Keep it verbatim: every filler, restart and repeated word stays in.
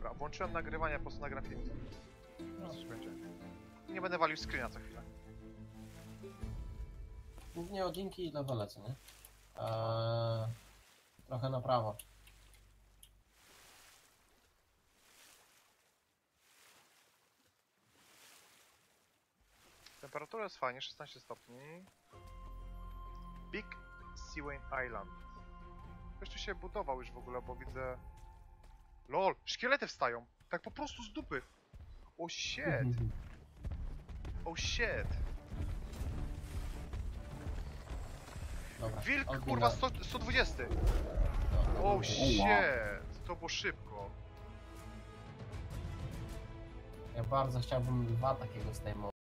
Dobra, włączyłem nagrywanie, po prostu nagram film. No, coś będzie. Nie będę walił screena co chwilę. Głównie odcinki i levele, co nie? Eee, trochę na prawo. Temperatura jest fajnie, szesnaście stopni. Big Seawain Island. Ktoś tu się budował już w ogóle, bo widzę... LOL! Szkielety wstają! Tak po prostu z dupy! Oh shit! Oh shit! Dobra, Wilk, odbieram. kurwa, sto, sto dwadzieścia! Dobra, Oh dobra. shit! To było szybko. Ja bardzo chciałbym dwa takiego zdejmować.